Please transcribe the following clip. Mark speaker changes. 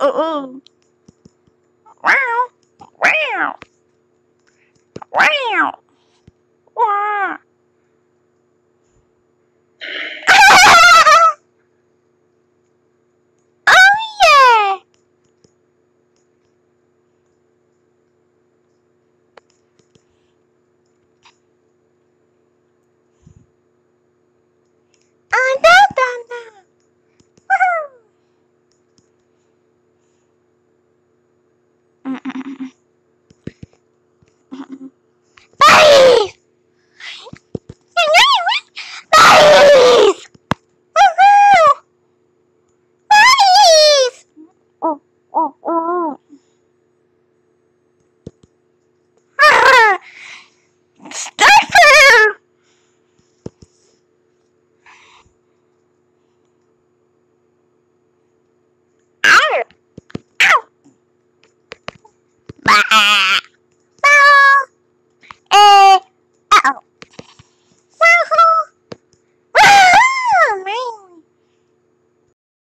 Speaker 1: Oh. Wow. Wow. Wow. Wow. Oh yeah. Oh no no no. Woohoo. Buddies! Buddies! Woohoo! Buddies! Oh, oh, oh. Ah, Stuffer! Ow! Ow! Bye.